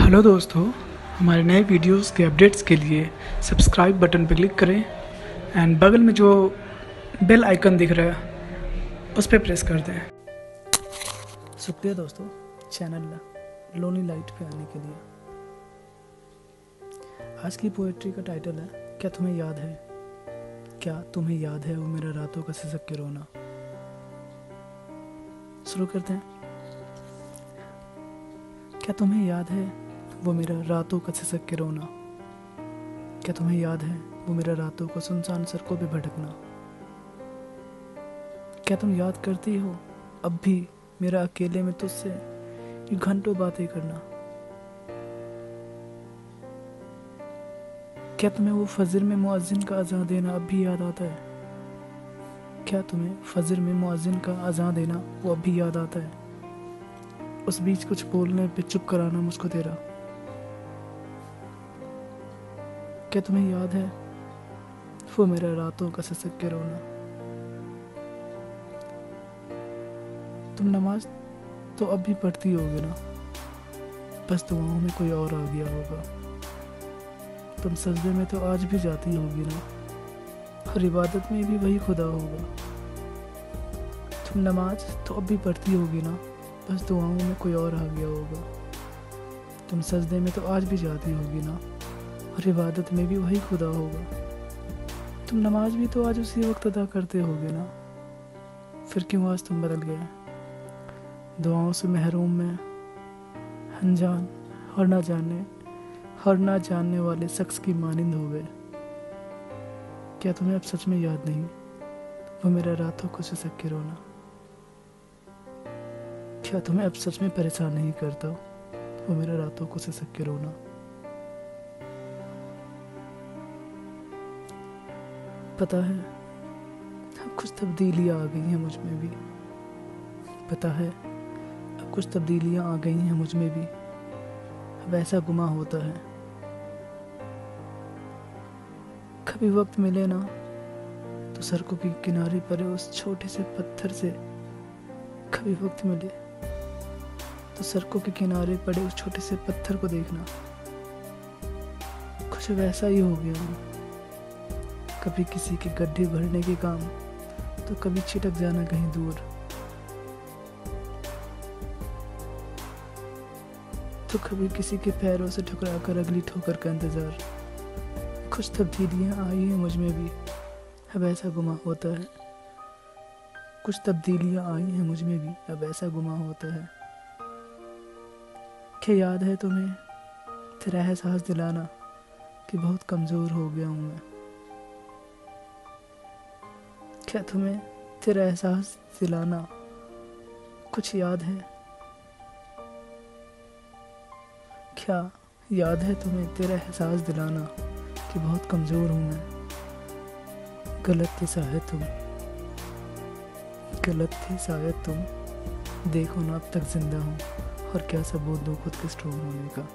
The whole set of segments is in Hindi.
हेलो दोस्तों, हमारे नए वीडियोस के अपडेट्स के लिए सब्सक्राइब बटन पर क्लिक करें एंड बगल में जो बेल आइकन दिख रहा है उस पर प्रेस कर दें। शुक्रिया दोस्तों चैनल लोनी लाइट पे आने के लिए। आज की पोएट्री का टाइटल है क्या तुम्हें याद है, क्या तुम्हें याद है वो मेरा रातों का सिसक के रोना। शुरू करते हैं। क्या तुम्हें याद है वो मेरा रातों का सिसक के रोना, क्या तुम्हें याद है वो मेरा रातों को सुनसान सड़कों पे भटकना। क्या तुम याद करती हो अब भी मेरा अकेले में तुझसे ये घंटों बातें करना। क्या तुम्हें वो फजर में मुअज्जिन का अज़ान देना अब भी याद आता है, क्या तुम्हें फजर में मुअज्जिन का अज़ान देना वो अब भी याद आता है। उस बीच कुछ बोलने पे चुप कराना मुझको तेरा। क्या तुम्हें याद है वो मेरा रातों का सिसक के रोना। तुम नमाज तो अब भी पढ़ती होगी ना, बस दुआओं में कोई और आ गया होगा। तुम सजदे में तो आज भी जाती होगी ना, और इबादत में भी वही खुदा होगा। तुम नमाज तो अब भी पढ़ती होगी ना, बस दुआओं में कोई और आ गया होगा। तुम सजदे में तो आज भी जाती होगी ना, और इबादत में भी वही खुदा होगा। तुम नमाज भी तो आज उसी वक्त अदा करते होगे ना, फिर क्यों आज तुम बदल गए। दुआओं से महरूम में अनजान और ना जानने वाले शख्स की मानिंद हो गए। क्या तुम्हें अब सच में याद नहीं वो मेरा रातों को सिसक के रोना। क्या तुम्हें अब सच में परेशान नहीं करता वो मेरा रातों को सिसक के रोना। पता है अब कुछ तब्दीलियां आ गई हैं मुझ में भी, पता है अब कुछ तब्दीलियां आ गई हैं मुझ में भी। अब ऐसा गुमा होता है कभी वक्त मिले ना तो सड़कों के किनारे पड़े उस छोटे से पत्थर से, कभी वक्त मिले तो सड़कों के किनारे पड़े उस छोटे से पत्थर को देखना। कुछ वैसा ही हो गया हूँ, कभी किसी के गड्ढे भरने के काम तो कभी छिटक जाना कहीं दूर। तो कभी किसी के पैरों से ठुकरा कर अगली ठोकर का इंतजार। कुछ तब्दीलियां आई हैं मुझ में भी, अब ऐसा गुमा होता है। कुछ तब्दीलियां आई हैं मुझ में भी, अब ऐसा गुमा होता है। क्या याद है तुम्हें तेरा एहसास दिलाना कि बहुत कमज़ोर हो गया हूँ मैं। क्या तुम्हें तेरा एहसास दिलाना कुछ याद है, क्या याद है तुम्हें तेरा एहसास दिलाना कि बहुत कमज़ोर हूँ मैं। गलत थी शायद तुम, देखो ना अब तक जिंदा हूँ और क्या सबूत दूँ खुद के स्ट्रोंग होने का।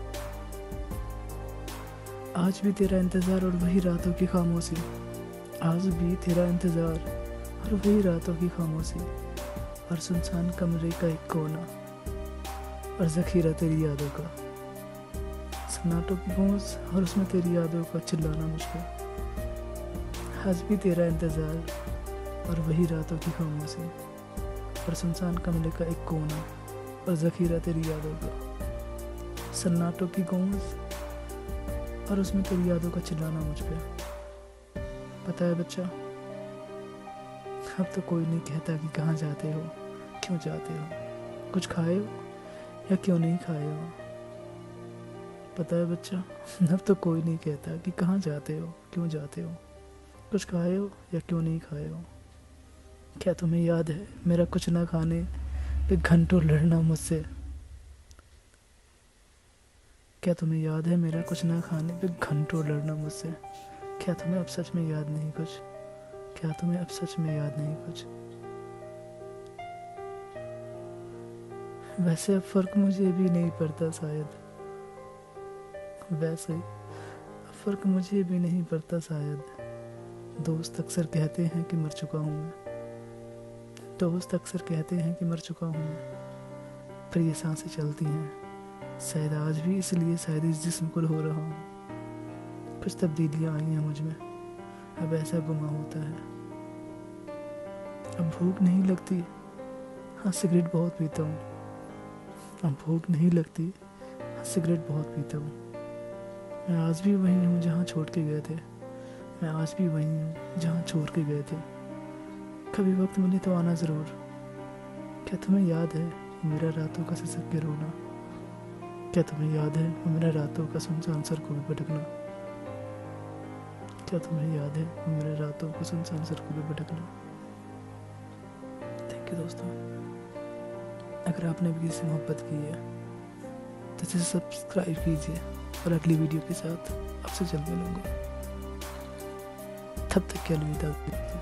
आज भी तेरा इंतज़ार और वही रातों की खामोशी, आज भी तेरा इंतज़ार और वही रातों की खामोशी, और सुनसान कमरे का एक कोना और ज़ख़ीरा तेरी यादों का। सन्नाटों की गूंज और उसमें तेरी यादों का चिल्लाना मुझ पे। आज भी तेरा इंतज़ार और वही रातों की खामोशी, और सुनसान कमरे का एक कोना और ज़ख़ीरा तेरी यादों का। सन्नाटों की गूंज और उसमें तेरी यादों का चिल्लाना मुझ पे। पता है बच्चा, अब तो कोई नहीं कहता कि कहाँ जाते हो, क्यों जाते हो, कुछ खाए हो या क्यों नहीं खाए हो। पता है बच्चा, अब तो कोई नहीं कहता कि कहाँ जाते हो, क्यों जाते हो, कुछ खाए हो या क्यों नहीं खाए हो। क्या तुम्हें याद है मेरा कुछ ना खाने पे घंटों लड़ना मुझसे। क्या तुम्हें याद है मेरा कुछ ना खाने पे घंटों लड़ना मुझसे। क्या तुम्हें अब सच में याद नहीं कुछ, क्या तुम्हें अब सच में याद नहीं कुछ। वैसे अब फर्क मुझे भी नहीं पड़ता शायद, वैसे अब फर्क मुझे भी नहीं पड़ता शायद। दोस्त अक्सर कहते हैं कि मर चुका हूँ मैं, दोस्त अक्सर कहते हैं कि मर चुका हूँ मैं, पर ये सांसें चलती हैं शायद आज भी इसलिए शायद इस जिस्म को हो रहा हूँ। कुछ तब्दीलियाँ आई हैं मुझ में, अब ऐसा गुमा होता है। अब भूख नहीं लगती, हाँ सिगरेट बहुत पीता हूँ। अब भूख नहीं लगती, हाँ सिगरेट बहुत पीता हूँ। मैं आज भी वही हूँ जहाँ छोड़ के गए थे, मैं आज भी वही हूँ जहाँ छोड़ के गए थे। कभी वक्त मिले तो आना ज़रूर। क्या तुम्हें याद है मेरा रातों का सिसक के रोना? क्या तुम्हें याद है मेरा रातों का सुनसान सड़कों में भटकना? क्या तुम्हें याद है मेरे रातों को सुनसान सड़कों में भटकना? थैंक यू दोस्तों। अगर आपने भी किसी से मोहब्बत की है तो इसे सब्सक्राइब कीजिए और अगली वीडियो के साथ आपसे जल्द मिलूंगा। तब तक के अलविदा।